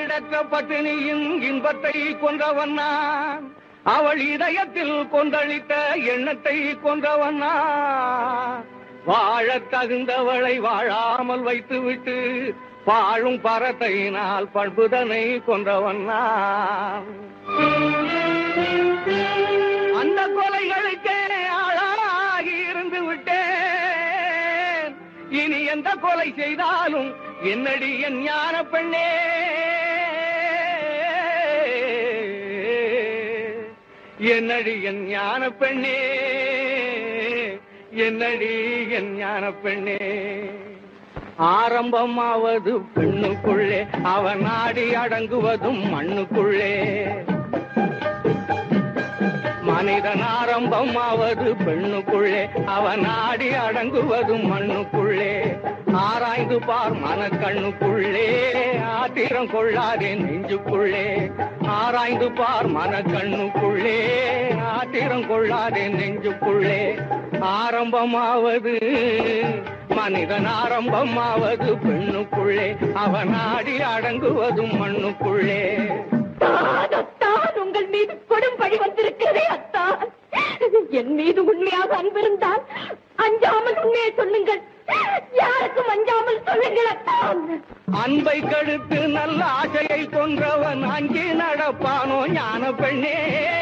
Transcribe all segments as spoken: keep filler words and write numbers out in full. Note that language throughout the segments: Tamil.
ஈடற்ற பட்டினியின் இன்பத்தை கொன்றவன் நான், அவள் இதயத்தில் கொந்தளித்த எண்ணத்தை கொன்றவன் நான். வாழத் தகுந்தவளை வாழாமல் வைத்துவிட்டு வாழும் பரத்தையினால் பண்புதனை கொன்றவன் நான். அந்த கொலைகளுக்கே ஆளாகி இருந்து விட்டேன். இனி எந்த கொலை செய்தாலும் என்னடி என் ஞான பெண்ணே, என்னடி என் ஞான பெண்ணே, என்னடி என் ஞான பெண்ணே. ஆரம்பமாவது பெண்ணுக்குள்ளே, அவன் நாடி அடங்குவதும் மண்ணுக்குள்ளே. மனிதன் ஆரம்பமாவது பெண்ணுக்குள்ளே, அவன் நாடி அடங்குவதும் மண்ணுக்குள்ளே. ஆராய்ந்து பார் மனக்கண்ணுக்குள்ளே, ஆத்திரம் கொள்ளாதே நெஞ்சுக்குள்ளே. ஆராய்ந்து பார் மனக்கண்ணுக்குள்ளே, ஆத்திரம் கொள்ளாதே நெஞ்சுக்குள்ளே. ஆரம்பமாவது மனிதன் ஆரம்பமாவது பெண்ணுக்குள்ளே, அவன் நாடி அடங்குவதும் மண்ணுக்குள்ளே. உங்கள் மீது கொடும் பழி வந்திருக்கிறதே அத்தான். என் மீது உண்மையாக அன்பிருந்தால் அஞ்சாமல் உண்மையை சொல்லுங்கள், யாருக்கும் அஞ்சாமல் சொல்லுங்கள் அத்தான். அன்பை கடுத்து நல்ல ஆசையை கொன்றவன் அங்கே நடப்பானோ ஞான பெண்ணே.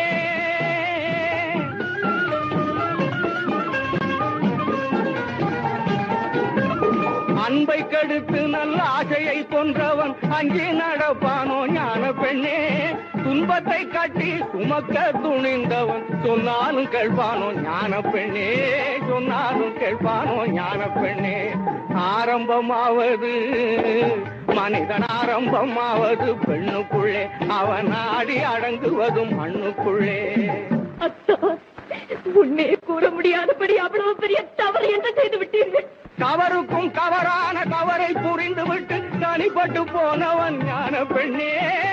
அன்பை கடுத்து நல்ல ஆசையை கொன்றவன் அங்கே நடப்பானோ ஞான பெண்ணே. துன்பத்தை காட்டி சுமக்க துணிந்தவன் சொன்னாலும் கேட்பானோ ஞான பெண்ணே, சொன்னாலும் கேட்பானோ ஞான பெண்ணே. ஆரம்பமாவது மனிதன் ஆரம்பமாவது பெண்ணுக்குள்ளே, அவன் நாடி அடங்குவதும் மண்ணுக்குள்ளே. அத்தா, உண்மையை கூற முடியாதபடி அவ்வளவு பெரிய தவறு என்ன செய்து விட்டீர்கள். கவருக்கும் கவரான கவரை புரிந்து விட்டு தனிப்பட்டு போனவன் ஞான பெண்ணே.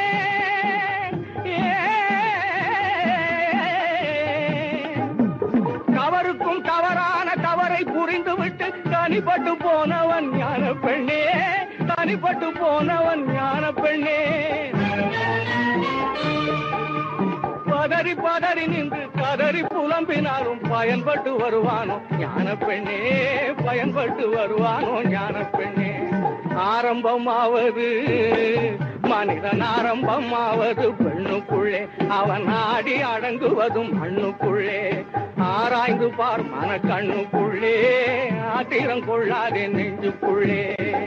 கவருக்கும் கவரான கவரை புரிந்து விட்டு தனிப்பட்டு போனவன் ஞான பெண்ணே, தனிப்பட்டு போனவன் ஞான பெண்ணே. பதறி பதறி நின்று கதறி புலம்பினாலும் பயன்பட்டு வருவானோ ஞான பெண்ணே, பயன்பட்டு வருவானோ ஞான பெண்ணே. ஆரம்பமாவது மனிதன் ஆரம்பமாவது பெண்ணுக்குள்ளே, அவன் நாடி அடங்குவதும் மண்ணுக்குள்ளே. ஆராய்ந்து பார் மனக்கண்ணுக்குள்ளே, ஆத்திரம் கொள்ளாதே நெஞ்சுக்குள்ளே.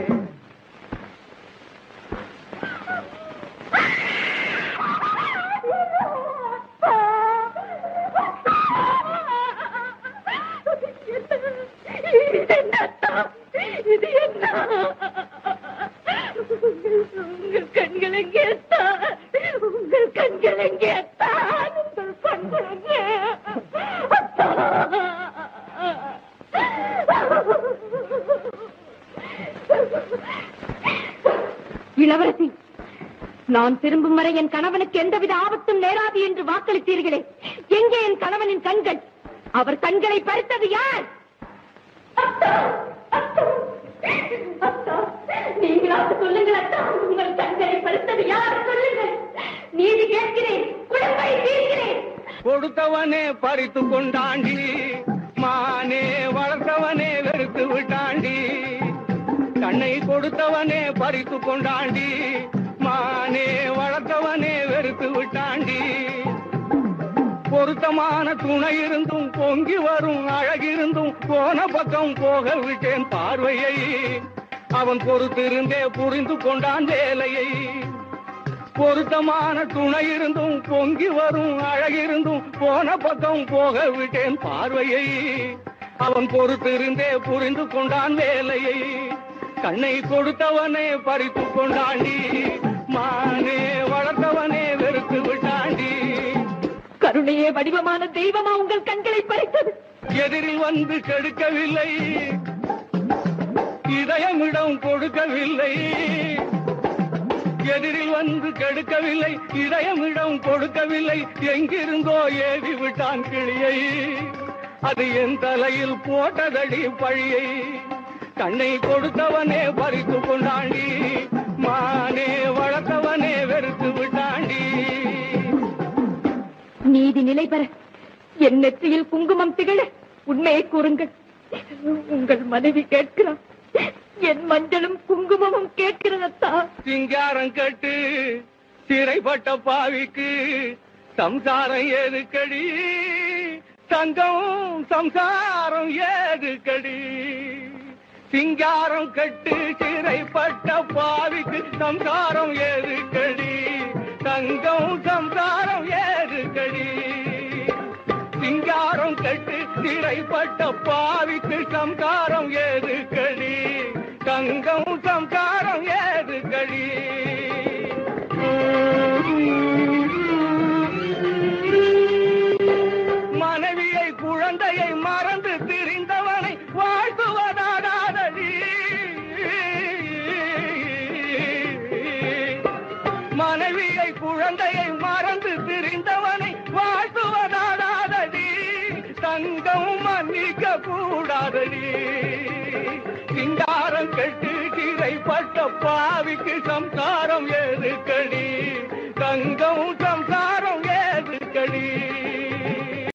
இது என்ன? உங்கள் கண்கள் எங்கே? உங்கள் கண்கள் எங்கே? உங்கள் கண்கள் எங்கே? இளவரசி, நான் திரும்பும் வரை என் கணவனுக்கு எந்தவித ஆபத்தும் நேராது என்று வாக்களித்தீர்களே, எங்கே என் கணவனின் கண்கள்? அவர் கண்களை பறித்தது யார்? நீங்களாக சொல்லுங்கள் அத்தா, உங்கள் கண்களை பறித்தது யார்? சொல்லுங்கள், நீதி கேட்கிறேன், குழந்தை தீர்க்கிறேன். கொடுத்தவனே பறித்து கொண்டாண்டி, மானே வளர்த்தவனே வெறுத்து விட்டாண்டி. கண்ணை கொடுத்தவனே பறித்து கொண்டாண்டி, மானே வளர்த்தவனே வெறுத்து விட்டாண்டி. பொருத்தமான துணை இருந்தும் பொங்கி வரும் அழகிருந்தும் போன பக்கம் போக விட்டேன் பார்வையை. அவன் பொறுத்திருந்தே புரிந்து கொண்டான் வேலையை. பொருத்தமான துணை இருந்தும் பொங்கி வரும் அழகிருந்தும் போன பக்கம் போக விட்டேன் பார்வையை. அவன் பொறுத்திருந்தே புரிந்து கொண்டான் வேலையை. கண்ணை கொடுத்தவனே பறித்து கொண்டாண்டி, மானே வளர்த்தவனே வெறுத்து விட்டாண்டி. கருணையே வடிவமான தெய்வமா உங்கள் கண்களை பறித்தது? எதிரில் வந்து கெடுக்கவில்லை, இதயமிடம் கொடுக்கவில்லை. எதிரில் வந்து கெடுக்கவில்லை, இதயமிடம் கொடுக்கவில்லை. எங்கிருந்தோ ஏவி விட்டான் கிளியை, அது என் தலையில் போட்டதடி பழியை. கண்ணை கொடுத்தவனே பறித்து கொண்டாண்டி, மானே வளர்த்தவனே நீதி நிலை பெற என் நெற்றியில் குங்குமம் திகழ உண்மையை கூறுங்கள். உங்கள் மனைவி கேட்கிறார், என் மஞ்சளும் குங்குமமும் கேட்கிறதா? சிங்காரம் கட்டு சிறைப்பட்ட பாவிக்கு சம்சாரம் ஏதுக்கடி, தங்கம் சம்சாரம் ஏதுக்கடி. சிங்காரம் கட்டு சிறைப்பட்ட பாவிக்கு சம்சாரம் ஏதுக்கடி, தங்கம் சம்சாரம் ஏதுக்கடி. சிங்காரம் கட்டு சிறைப்பட்ட பாவிக்கு சம்சாரம் ஏதுக்கடி, தங்கம் சம்சாரம் ஏதுக்கடி. மனைவியை குழந்தையை மறந்து திரிந்தவனை வாழ்த்துவதாடாதடி. மனைவியை குழந்தையை மறந்து திரிந்தவனை வாழ்த்துவதாடாதடி. தங்கம் மன்னிக்க கூடாதடி. சிங்கா